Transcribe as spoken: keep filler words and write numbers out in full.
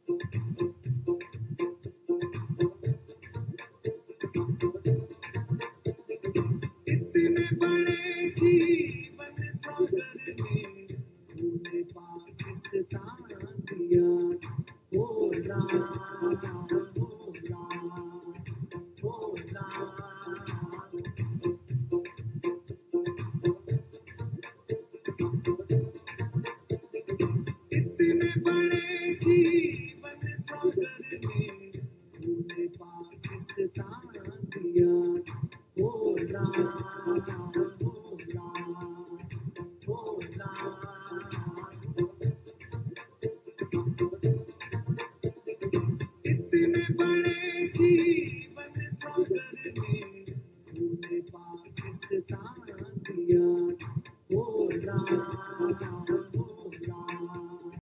इतने बड़े जीवन सागर में तूने पाकिस्तान दिया। बोला बोला बोला इतने बड़े जीवन सागर में तूने पाकिस्तान दिया। बोला बोला बोला इतने बड़े जीवन सागर में तूने पाकिस्तान दिया। बोला